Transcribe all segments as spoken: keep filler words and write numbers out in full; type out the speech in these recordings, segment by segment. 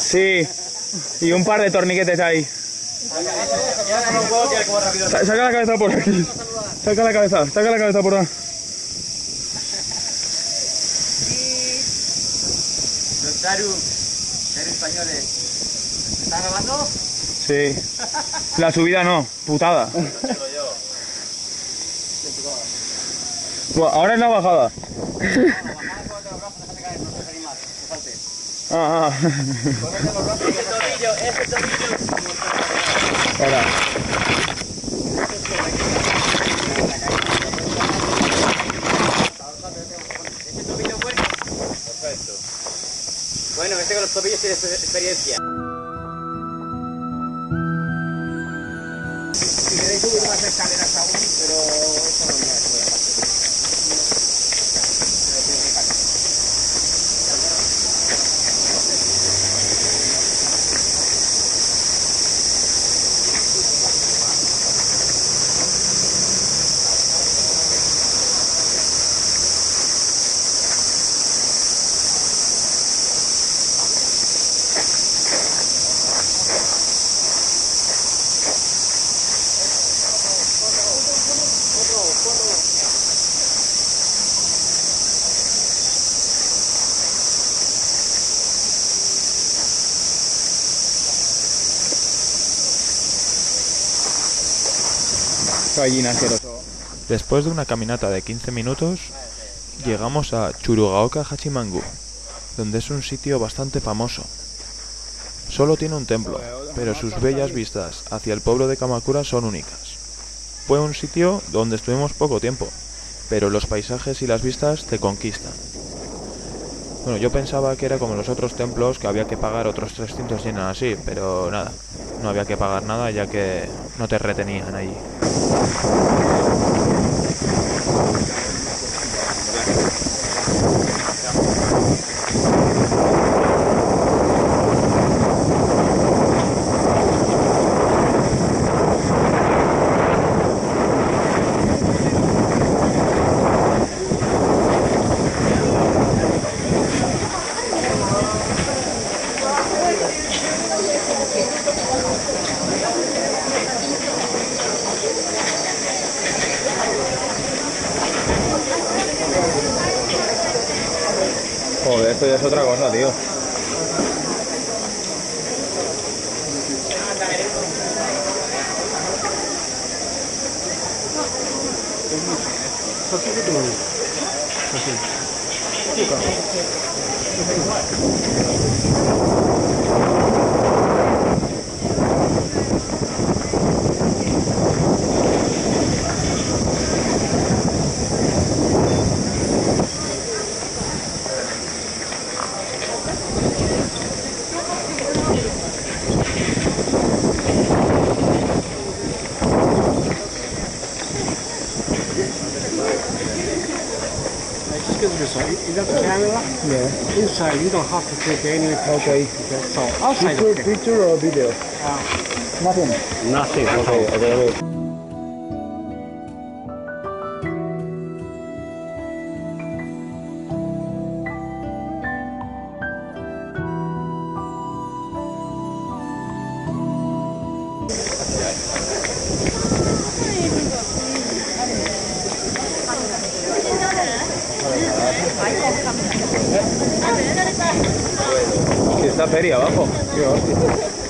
Sí, y un par de torniquetes ahí. Sa saca la cabeza por aquí. Saca la cabeza, saca la cabeza por ahí. Los Daru, Daru españoles. ¿Están grabando? Sí. La subida no, putada. Bueno, ahora es la bajada. Ah, ah. Ese tobillo, ese tobillo. Ahora. Ese tobillo bueno. Perfecto. Bueno, este con los tobillos tiene experiencia. Si queréis subir más escaleras aún, pero esto no me da. Gallina asqueroso. Después de una caminata de quince minutos, llegamos a Churugaoka Hachimangu, donde es un sitio bastante famoso. Solo tiene un templo, pero sus bellas vistas hacia el pueblo de Kamakura son únicas. Fue un sitio donde estuvimos poco tiempo, pero los paisajes y las vistas te conquistan. Bueno, yo pensaba que era como los otros templos, que había que pagar otros trescientos yenes así, pero nada, no había que pagar nada ya que no te retenían allí. Joder, esto ya es otra cosa, tío. Is that the camera? Yeah. Inside, you don't have to take any picture. Okay. Okay. So outside, Picture, okay. picture or video? Uh, Nothing. Nothing. Okay, okay, wait. Que está feria abajo. Qué hostia.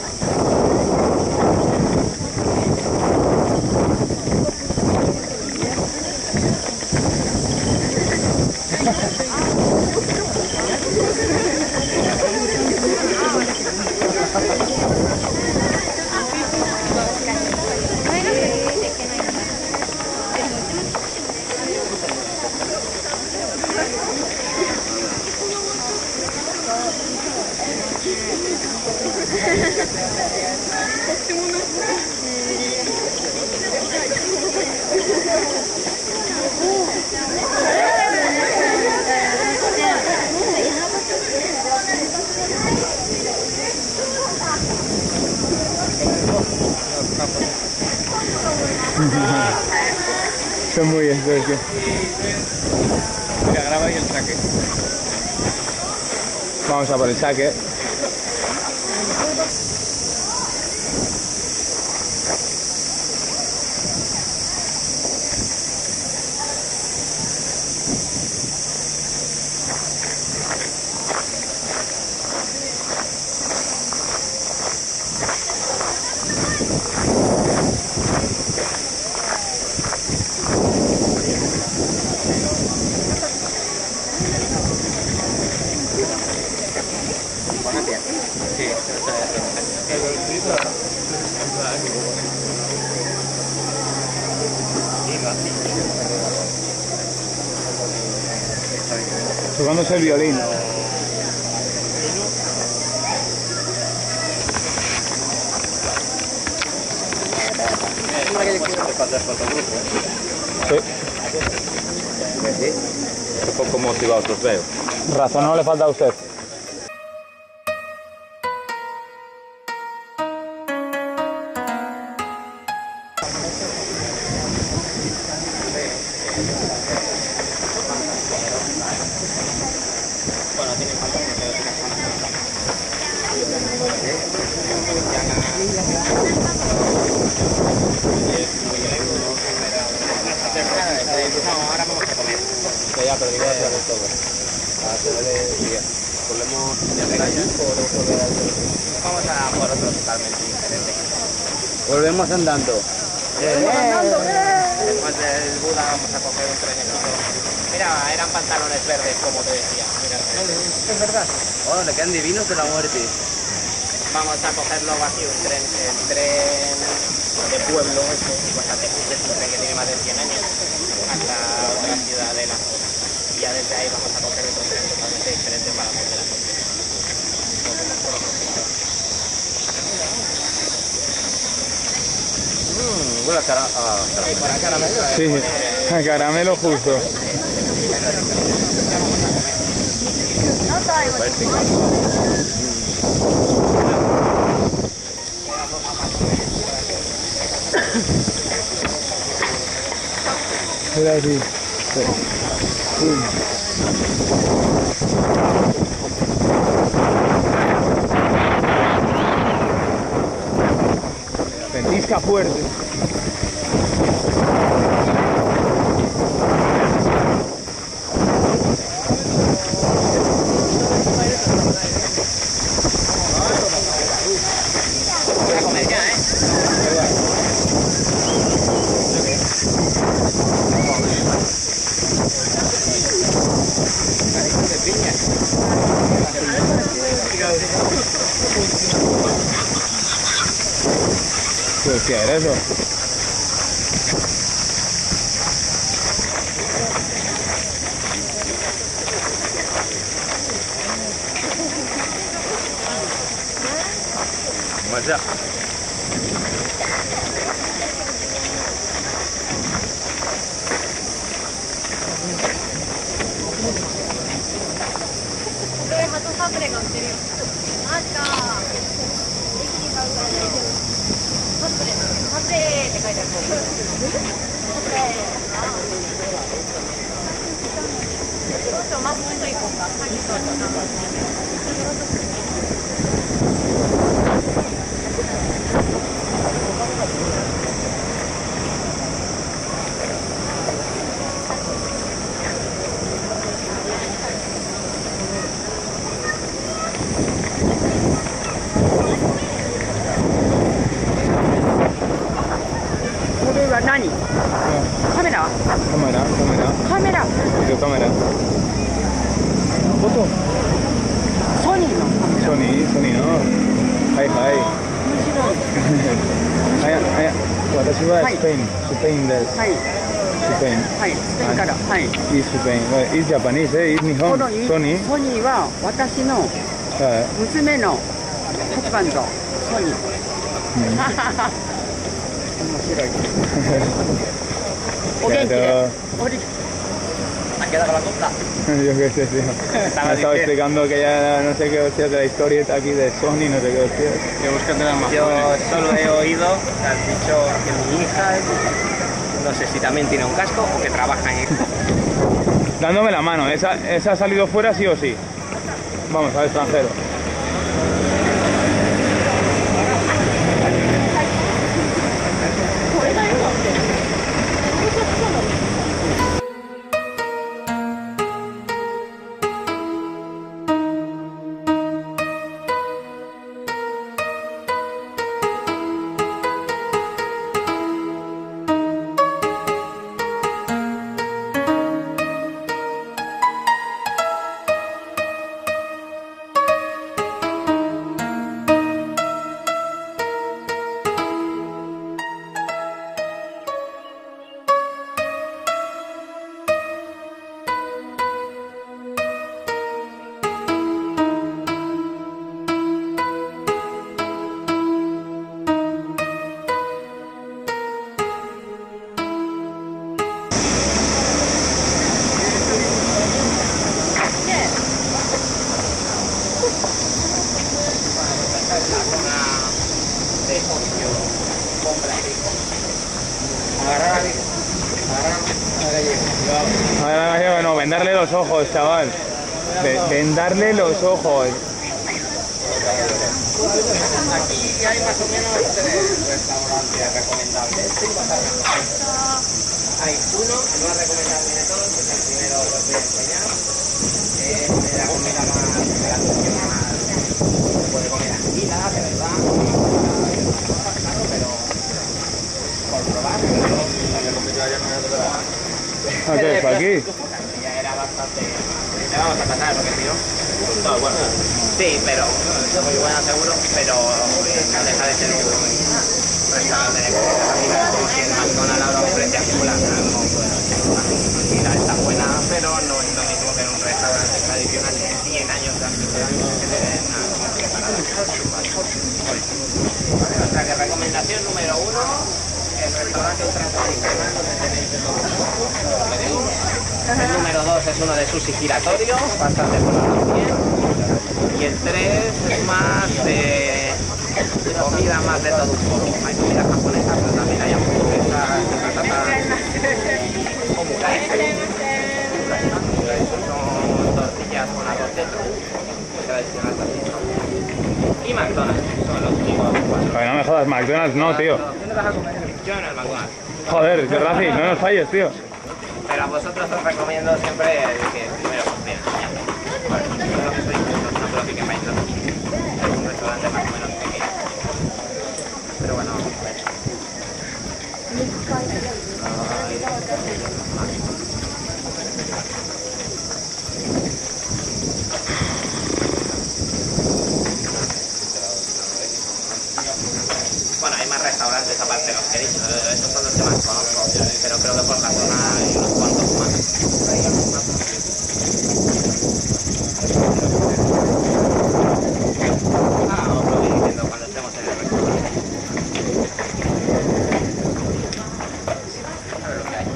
Son muy bien, ¿sabes qué? Mira, graba ahí el saque. Vamos a por el saque. Sí, Tocándose el violín. Sí. Un poco motivados los veo. Razón no le falta a usted. Ahora vamos a comer. Ya, pero digo hacer de todo. A hacer de día. Volvemos de Reyes por otro lado. Vamos a por otro totalmente diferente. Volvemos andando. Volvemos andando, después del Buda vamos a coger un trenecito. Mira, eran pantalones verdes, como te decía. Mira, es verdad. Oh, le quedan divinos de la muerte. Vamos a cogerlo vacío, un tren, el tren de pueblo, este, bastante justo, es un tren que tiene más de cien años, hasta otra ciudadela. Y ya desde ahí vamos a coger otro tren totalmente diferente para volver a coger. Mmm, huele a cara, a para caramelo. Sí, a caramelo justo. Era así. Sí. Sí. Ventisca fuerte. Voy a comer ya, ¿eh? ¿Qué era eso? Pues ya. ¿Nani? ¿Cámara? Cámara, cámara. ¿Cámara? ¿Qué cámara? ¿Foto? Sony の Sony, Sony no. Hi, hi. Aya, aya. 私はスペイン、スペインです。 はい。 スペイン。 はい。スペインから。はい。 Y Spain. Well, is Japanese, eh? Is Nihon. このい Sony. ソニーは私の Uh, 娘のハズバンド、ソニー。面白い。お元気で。おり ¿Has quedado con la costa? Yo qué sé, tío. Me estaba explicando que ya no sé qué hostia de la historia aquí de Sony, no sé qué hostia. Que buscan tener más. Yo solo he oído que has dicho que mi hija, no sé si también tiene un casco o que trabaja en esto. Dándome la mano, esa, esa ha salido fuera sí o sí. Vamos, al extranjero. de ocio completo. Agarrar a agarrar a gallego. Agarrar a gallego, no, vendarle los ojos, chaval. Vendarle los ojos. Aquí hay más o menos tres restaurantes recomendables. Hay uno, el más recomendable de todos, que es el primero que os voy a enseñar. Es la comida más tradicional. Se puede comer anguila, de verdad. Pero por probar, ¿A qué? ¿Para aquí? ya era bastante. Le vamos a pasar porque si no. Todo bueno. Sí, pero muy buena seguro, pero eh, no deja de ser un restaurante de comida como si el McDonald's ahora ofrece a fulana, no puede ser una comida está buena, pero no es lo mismo que un restaurante tradicional de cien años de antigüedad que te den una comida preparada. Nuestra que recomendación número uno, el restaurante tradicional donde tenéis de todo. El número dos es uno de sushi giratorio, bastante bueno también. Y el tres es más de comida más de todo un poco. Hay comida japonesa, pero también hay hamburguesas de patata o murai. Son tortillas con arroz dentro, tradicional también. Y McDonald's, son los únicos cuatro. Joder, no me jodas, McDonald's no, tío. ¿Dónde vas a comer? Yo en el McDonald's. Joder, que Rafi, no nos falles, tío. Pero a vosotros os recomiendo siempre que primero confíen. Bueno, yo creo que soy injusto, no creo que quemáis los dos. Es un restaurante más o menos pequeño. Pero bueno, vamos a ver. Bueno, hay más restaurantes aparte de los que he dicho. Estos son los que más conozco. Pero creo que por la zona hay unos cuantos más. Hay algunos más. Ah, os lo voy diciendo cuando estemos en el restaurante. A ver lo que hay.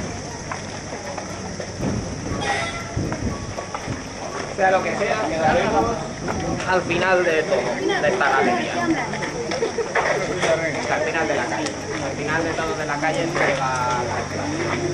Sea lo que sea, quedaremos al final de todo, de esta galería. Al final de la calle. Al final de todo de la calle se llega a la entrada.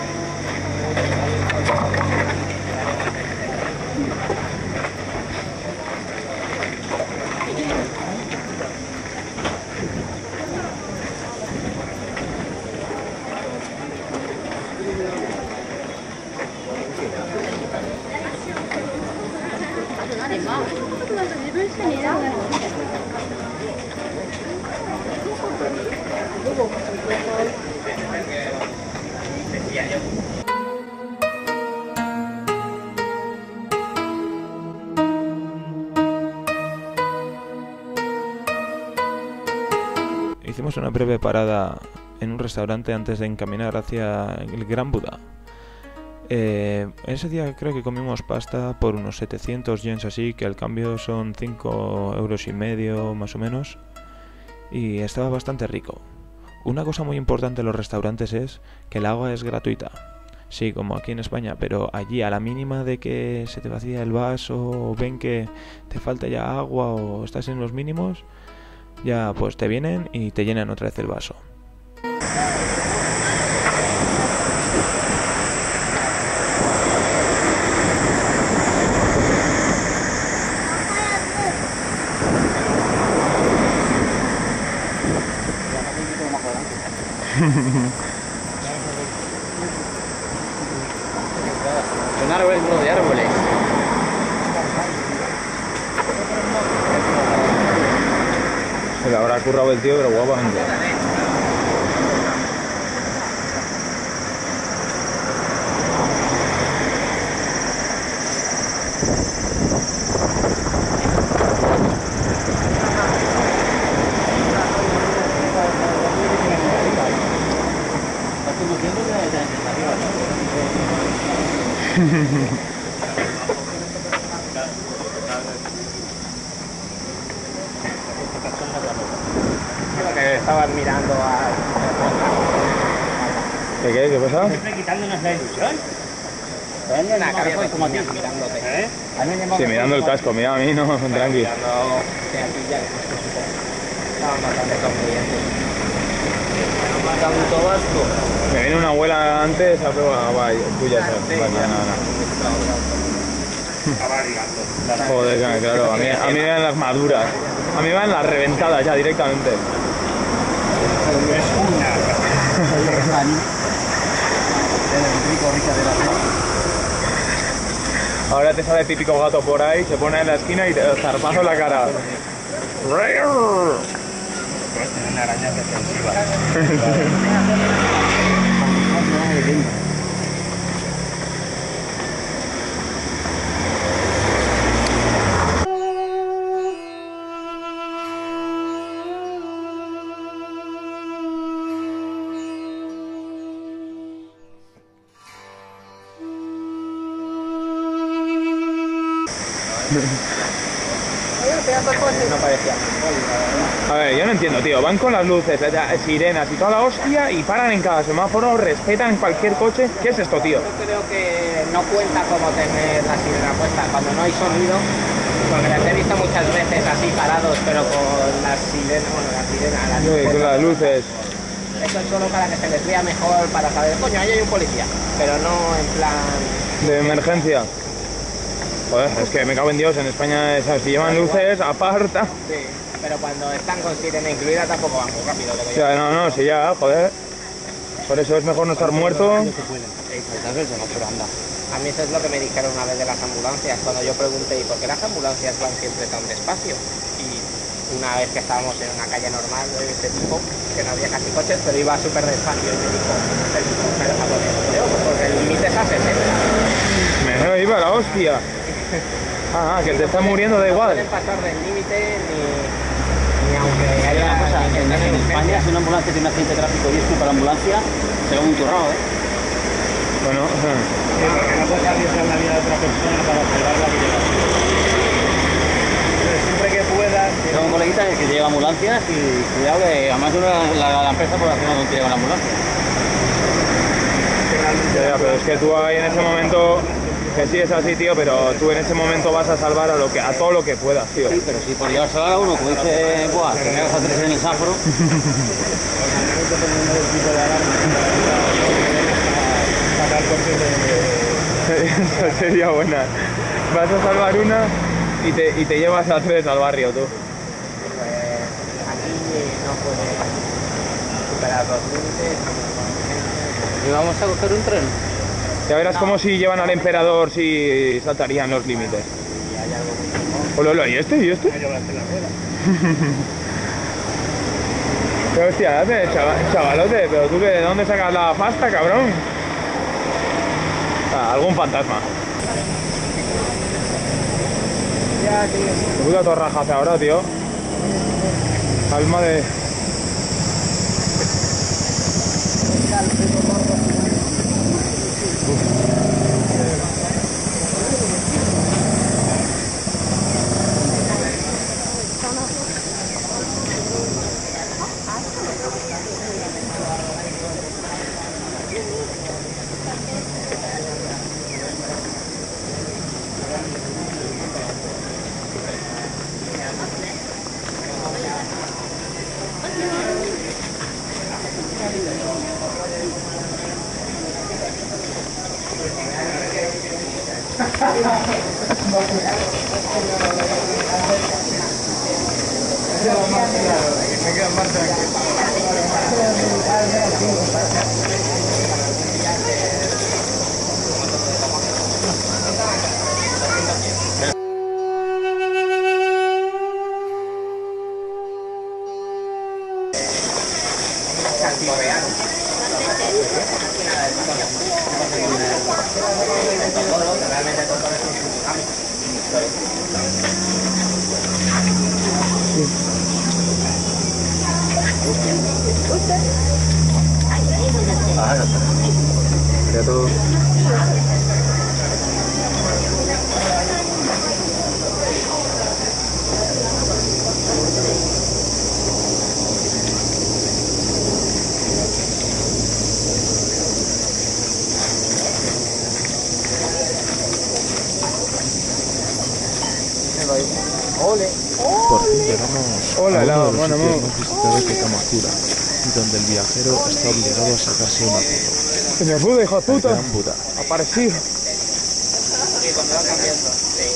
Hicimos una breve parada en un restaurante antes de encaminar hacia el Gran Buda. Eh, ese día creo que comimos pasta por unos setecientos yens así, que al cambio son cinco euros y medio más o menos, y estaba bastante rico. Una cosa muy importante en los restaurantes es que el agua es gratuita. Sí, como aquí en España, pero allí a la mínima de que se te vacía el vaso o ven que te falta ya agua o estás en los mínimos, ya pues te vienen y te llenan otra vez el vaso. Son árboles, uno de árboles. Se le habrá currado el tío, pero guapamente. Que estaban mirando a... ¿Qué qué? ¿Qué pasa? Siempre quitándonos la ilusión. Venden a cabeza como tío mirándote. ¿Eh? Sí, mirando el casco, mira a mí, no, tranqui. Mirando... Estaban bastante concluyentes. Tanto vasco. Me viene una abuela antes, a probar, guay, tú ya sabes. Sí, Vale, ya. no, no. Estaba ligando. Joder, claro, claro, a mí, a mí me dan las maduras. A mí me dan las reventadas ya directamente. Ahora te sale el típico gato por ahí, se pone en la esquina y te zarpazo en la cara. Puedes tener arañas defensivas. No parecía. A ver, yo no entiendo, tío. Van con las luces, las sirenas y toda la hostia y paran en cada semáforo, respetan cualquier coche. ¿Qué es esto, tío? Yo creo que no cuenta como tener la sirena puesta cuando no hay sonido, porque las he visto muchas veces así parados, pero con las sirenas, bueno, la sirena, las Sí, luces. con las luces. Eso es solo para que se les vea mejor, para saber, coño, ahí hay un policía, pero no en plan... De emergencia. Joder, es que me cago en Dios, en España esas, si llevan luces, aparta. Sí, pero cuando están con sirena incluida tampoco van muy rápido. Lo que yo... Ya, no, no, si ya, joder. Por eso es mejor no estar muerto. A mí eso es lo que me dijeron una vez de las ambulancias, cuando yo pregunté, ¿y por qué las ambulancias van siempre tan despacio? Y una vez que estábamos en una calle normal de este tipo, que no había casi coches, pero iba súper despacio, y me dijo, pero porque el límite es a sesenta. Me iba la hostia. Ah, que te está muriendo, da igual. No pueden pasar del límite ni, ni aunque haya Una cosa, ni que en, estén en España, urgencias. si una ambulancia tiene un accidente de tráfico y es culpa de la ambulancia, se va muy turrado, ¿eh? Bueno, Sí, porque no puedes arriesgar la vida de otra persona para salvar la vida. Pero siempre que puedas... Tengo un coleguita que lleva ambulancias y cuidado que además de una, la, la empresa por hacer una tontería con la ambulancia. ya, ya, pero es que tú ahí en ese momento, que sí es así, tío, pero tú en ese momento vas a salvar a lo que a todo lo que puedas, tío. Sí, pero si por llevársela a uno, como dice, buah, que me hagas a tres en el sáforo... Esa sería buena. Vas a salvar una y te, y te llevas a tres al barrio, tú. Pues aquí no puede superar los límites. ¿Y vamos a coger un tren? Ya verás como si llevan al emperador si saltarían los límites. Hola, hola, ¿y este? ¿Y este? ¿Qué hostia haces, chaval, chavalote? ¿Pero tú de dónde sacas la pasta, cabrón? Ah, algún fantasma. Me puta torrajas ahora, tío. Alma de... Ya todo. Hola, a uno helado, de los bueno, sitios mo. más visitados de Kamakura, donde el viajero está obligado a sacarse una foto. Señor Buda, hijo de El puta. gran Buda. Aparecido. Sí, cuando va cambiando. Sí.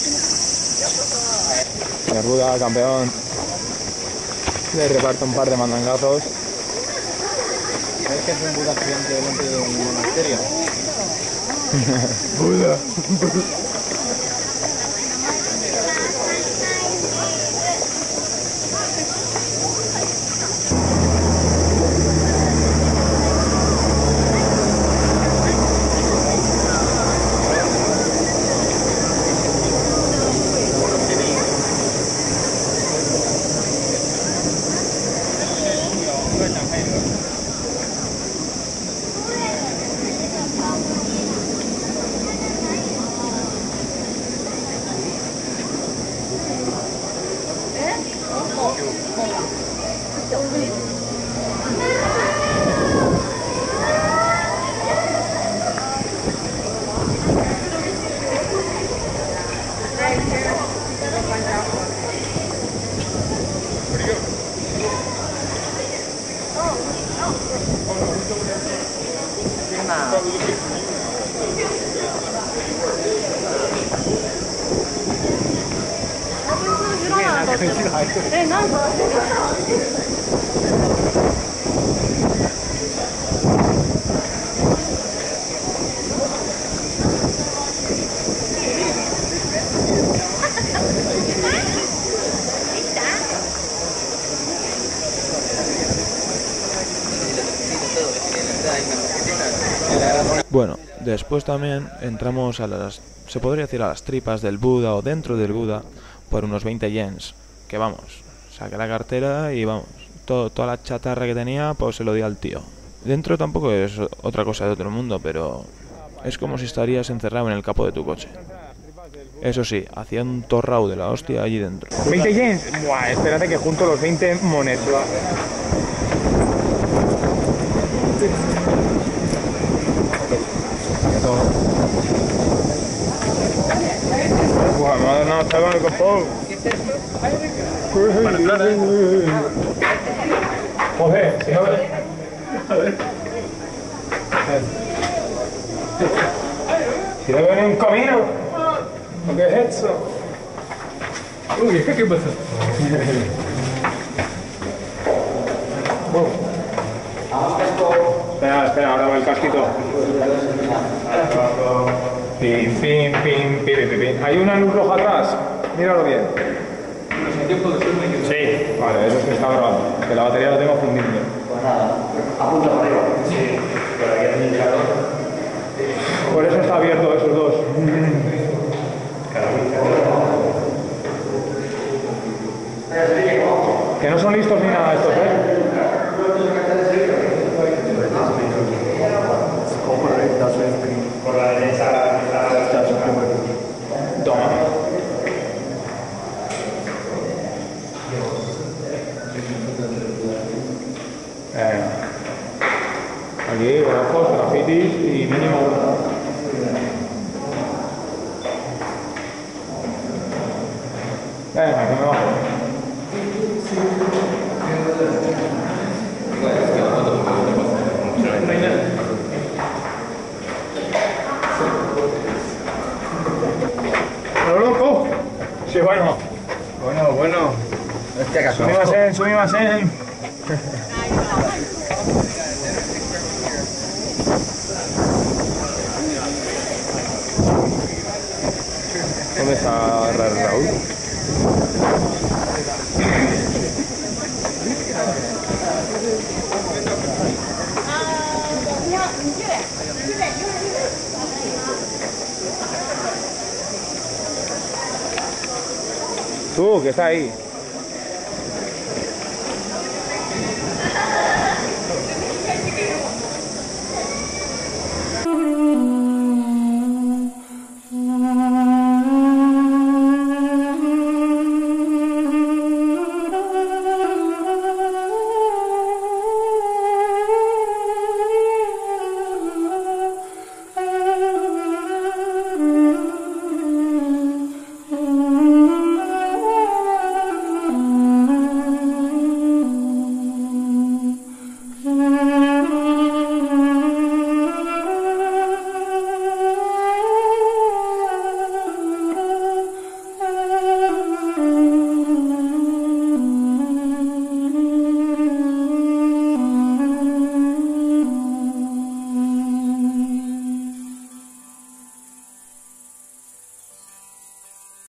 Señor Buda, campeón. Le reparto un par de mandangazos. ¿Sabes que es un Buda gigante delante de un monasterio? Buda. Bueno, después también entramos a las, se podría decir a las tripas del Buda o dentro del Buda por unos veinte yens, que vamos, saqué la cartera y vamos, todo, toda la chatarra que tenía pues se lo di al tío. Dentro tampoco es otra cosa de otro mundo, pero es como si estarías encerrado en el capó de tu coche. Eso sí, hacía un torrao de la hostia allí dentro. ¿veinte yens? Buah, espérate que junto los veinte monedas. Buah, madre, no, está con el copón. Joder, si no... A ver. Si no viene un camino. ¿Qué es eso? Uy, ¿qué pasa? Espera, espera, ahora va el casquito. Pim, pim, pim, pim, pim, pim. ¿Hay una luz roja atrás? Míralo bien. Sí. Vale, eso es que está grabando. Que la batería la tengo fundiendo. Pues nada, apunta para arriba. Sí, pero aquí hace un indicador. Por eso está abierto esos dos. Que no son listos ni nada estos, ¿eh? Por la derecha está Toma. Eh, aquí, grafos, grafitis y mínimo uno. Venga, que me bajo. No hay nada. ¿Pero loco? Sí, bueno. Bueno, bueno. Hostia, que Sumimasen, sumimasen. ¿Dónde está Ra- Raúl? Tú, que está ahí.